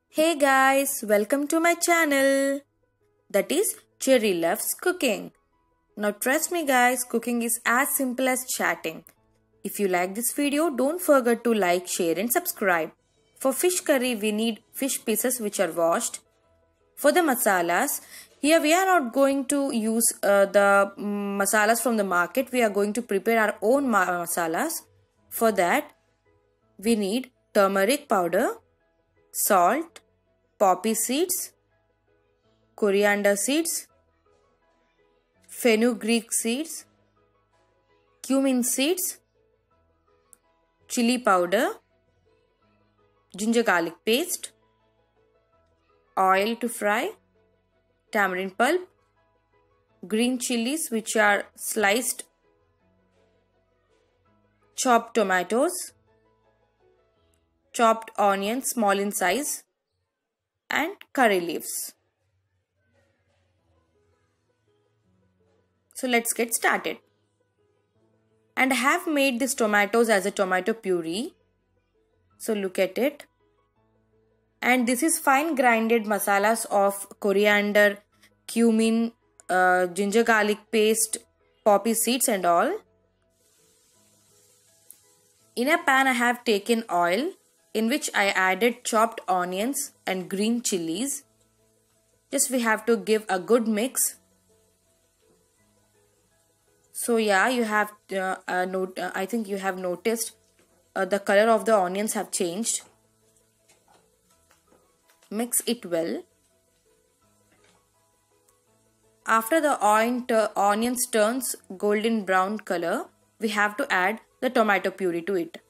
Hey guys, welcome to my channel. That is Cherry Loves Cooking. Now trust me guys, cooking is as simple as chatting. If you like this video, don't forget to like, share and subscribe. For fish curry, we need fish pieces which are washed. For the masalas, here we are not going to use the masalas from the market. We are going to prepare our own masalas. For that, we need turmeric powder, salt, poppy seeds, coriander seeds, fenugreek seeds, cumin seeds, chili powder, ginger garlic paste, oil to fry, tamarind pulp, green chilies which are sliced, chopped tomatoes, chopped onions small in size, and curry leaves. So let's get started. And I have made these tomatoes as a tomato puree. So look at it. And this is fine grinded masalas of coriander, cumin, ginger garlic paste, poppy seeds and all. In a pan I have taken oil in which I added chopped onions and green chilies. Just we have to give a good mix. So yeah, you have I think you have noticed the color of the onions have changed. Mix it well. After the onions turns golden brown color, we have to add the tomato puree to it.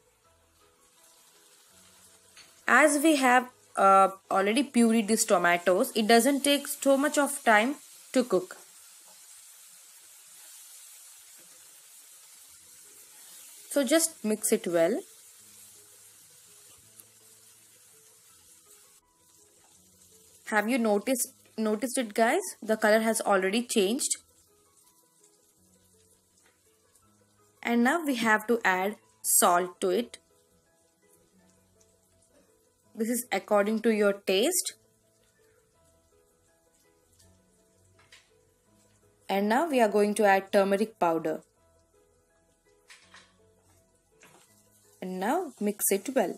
As we have already pureed these tomatoes, it doesn't take so much of time to cook. So just mix it well. Have you noticed it guys? The color has already changed. And now we have to add salt to it. This is according to your taste. And now we are going to add turmeric powder. And now mix it well.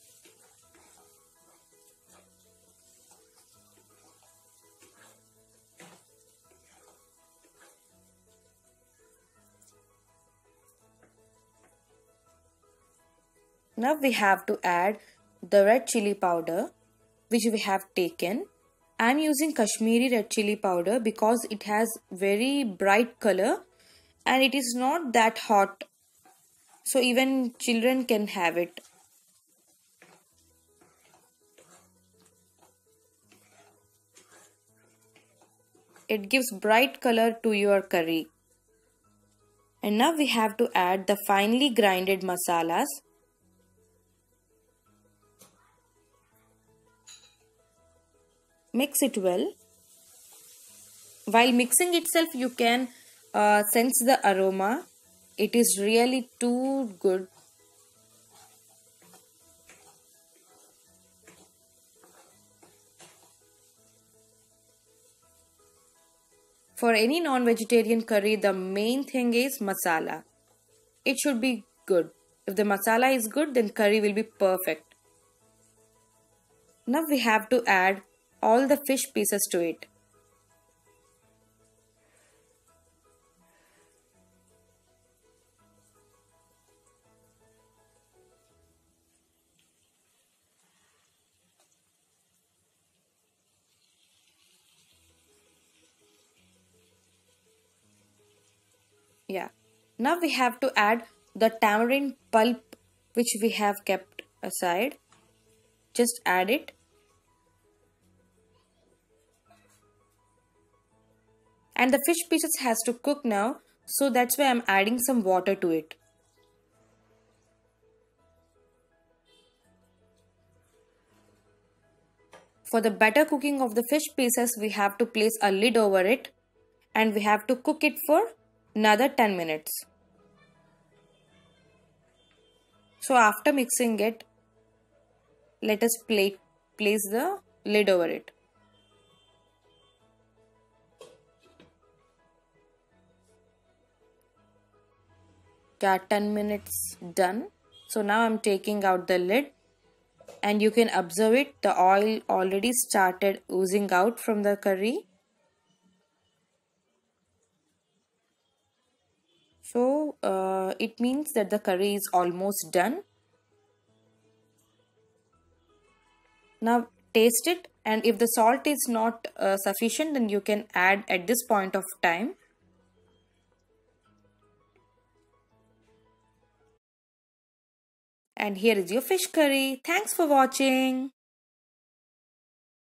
Now we have to add the red chili powder which we have taken. I am using Kashmiri red chili powder because it has very bright color and it is not that hot. So even children can have it. It gives bright color to your curry. And now we have to add the finely grinded masalas. Mix it well. While mixing itself, you can sense the aroma. It is really too good. For any non-vegetarian curry, the main thing is masala. It should be good. If the masala is good, then curry will be perfect. Now we have to add all the fish pieces to it. Yeah. Now we have to add the tamarind pulp which we have kept aside. Just add it. And the fish pieces has to cook now, so that's why I'm adding some water to it. For the better cooking of the fish pieces, we have to place a lid over it and we have to cook it for another 10 minutes. So after mixing it, let us place the lid over it. Yeah, 10 minutes done. So now I'm taking out the lid, and you can observe it, the oil already started oozing out from the curry. So it means that the curry is almost done. Now taste it, and if the salt is not sufficient, then you can add at this point of time. And here is your fish curry. Thanks for watching.